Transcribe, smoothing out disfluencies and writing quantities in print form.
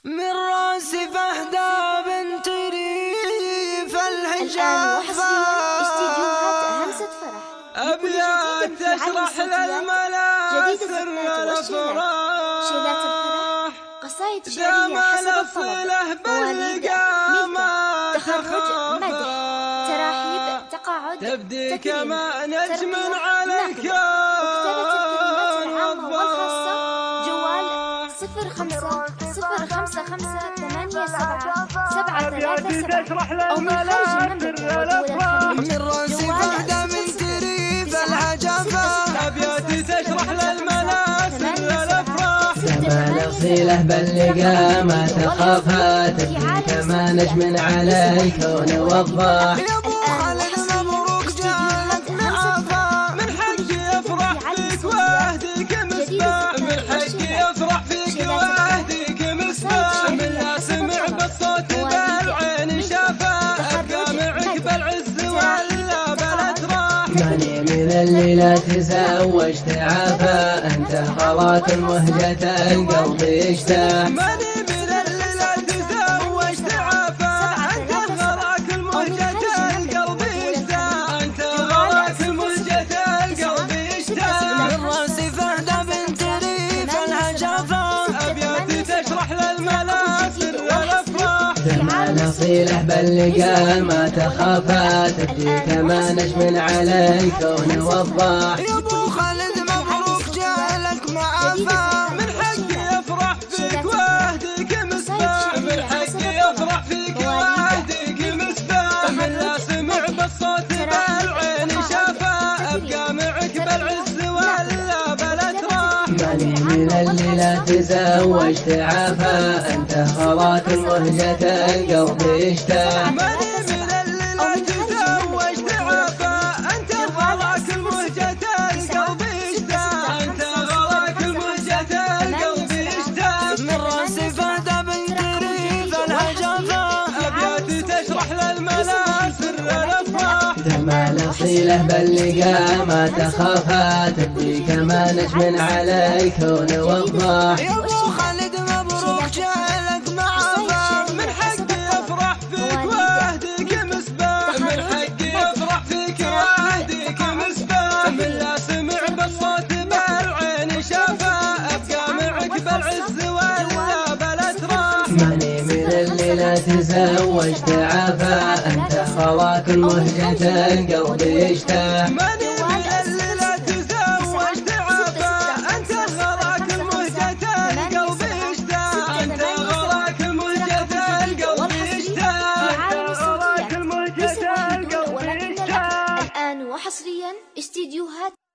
من راسي فهدى بنت ريف الحجافة أبيات تشرح للملا سر الأفراح قصائد شعرية حسب الطلب بالقامة تخرج مدح تراحيب تقاعد تبدي تكريم كما نجم على الكون وكتبت الكلمات العامة والخاصة جوال 0555877377 أو من خارج المملكة والدول الخليج. من راسي فهدى من تريف الحجافة أبياتي تشرح للملا سر الأفراح زمان أصيله باللقا ما تخافها تبدي كما نجم على الكون وضاح. يا أبو خالد مبروك جالك معافى من حقي أفرح فيك وأهديك مصباح من حقي أفرح فيك وأهديك مصباح من لا سمع بالصوت بالعين شافا أبقى معك بالعز ولا بالأتراح. ماني من اللي لا تزوجت عافا أنت غلاك مهجة القلب يشتاح. ماني من اللي لا تزوجت عافا أنت غلاك المهجة القلب يشتاح. أنت غلاك المهجة القلب يشتاح. من راسي فهدى بنت ريف الحجافة أبياتي تشرح للملا سر الأفراح. زمان أصيله باللقا ما تخافها تبدي كما نجم على الكون وضاح. يا أبو خالد مبروك جالك معافى من حقي أفرح فيك وأهديك مصباح من حقي أفرح فيك وأهديك مصباح من لا سمع بالصوت بالعين شافا أبقى معك بالعز ولا بالأتراح. ماني من اللي لا تزوجت عافا أنت غلاك مهجة القلب يشتاح. ماني من اللي لا تزوجت عافا أنت غلاك المهجة القلب يشتاح. أنت غلاك المهجة القلب يشتاح. من راسي فهدى بنت ريف الحجافة أبياتي تشرح للملا سر الأفراح. زمان أصيله باللقا ما تخافها تبدي كما نجم على الكون وضاح. يا أبو خالد مبروك جالك معافى من حقي أفرح فيك وأهديك مصباح من حقي أفرح فيك وأهديك مصباح من لا سمع بالصوت بالعين شافا أبقى معك بالعز ولا بالأتراح. ماني من اللي لا تزوجت عافا أنت غلاك مهجة القلب يشتاح. ماني من اللي لا تزوجت عافا أنت غلاك المهجة القلب يشتاح. أنت غلاك المهجة القلب يشتاح. غلاك المهجة القلب يشتاح. الآن وحصريا استديوهات